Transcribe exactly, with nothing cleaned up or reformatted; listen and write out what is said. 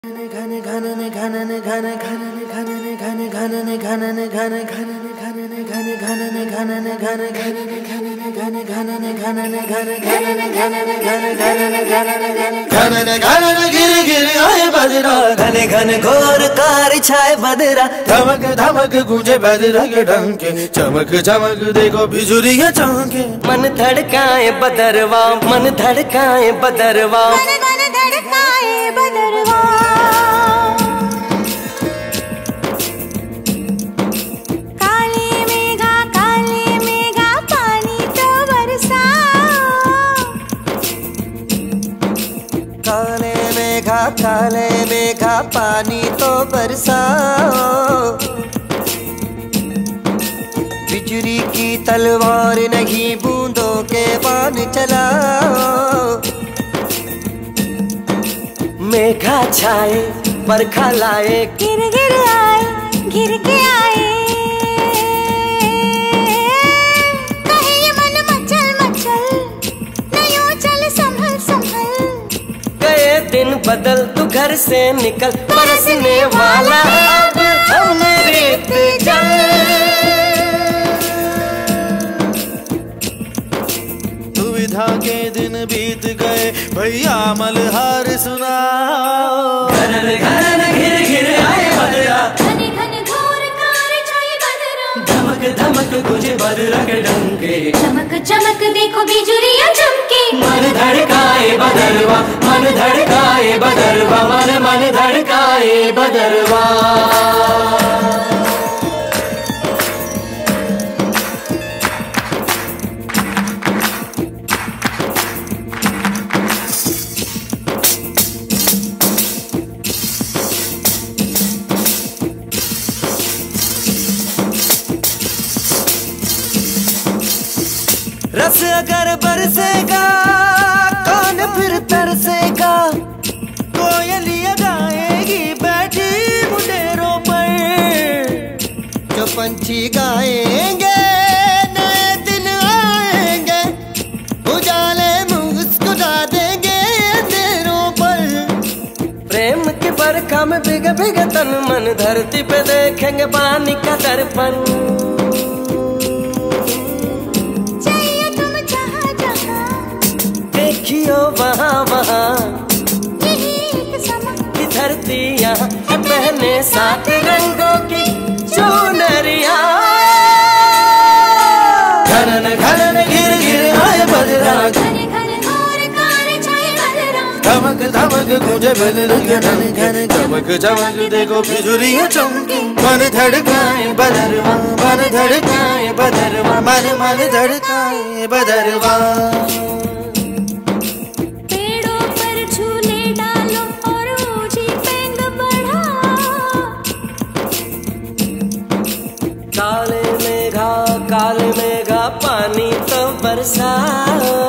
घन घन घन घन घन घन घन घन घन घन घन घन घन घन घोर कार छाए बदरा धमक धमक गूंजे बदरा के डंके चमक चमक देखो बिजुरियां चमके मन धड़काए बदरवा मन धड़काए बदरवा मन धड़काए बदरवा काले मेघा काले मेघा पानी तो बरसाओ बिजली की तलवार नहीं बूंदों के बाण चलाओ मेघा छाए बरखा लाए गिर गिर आए गिर के आए दिन बदल तू घर से निकल बरसने वाला अब हम रेत जल दुविधा के दिन बीत गए भैया मलहार सुनाओ घन घन घिर घिर आए बदरा घन घन घोर कार छाए बदरा धमक धमक गुजे बदरा के डंके चमक चमक देखो बिजुरियां चमके मन धड़काए बदरवा मन धड़काए बदरवा मन मन धड़काए बदरवा रस अगर बरसेगा कौन फिर तरसेगा कोयलियां गाएगी बैठी मुंडेरों पर जो पंछी गाएंगे नए दिन आएंगे उजाले मुस्कुरा देंगे अंधेरों पर प्रेम की बरखा में भीग भीग तन मन धरती पे देखेंगे पानी का दर्पण देखियो वहाँ वहाँ यही एक समा की धरती यहाँ पहने सात रंगों की चुनरिया घन घन गिर गिर आए बदरा घन घन घोर कार छाए बदरा धमक धमक गूंजे बदरा घन घन चमक चमक देखो बिजुरियां चमके मन धड़काए बदरवा मन धड़काए बदरवा मन मन धड़काए बदरवा काले मेघा काले मेघा पानी तो बरसाओ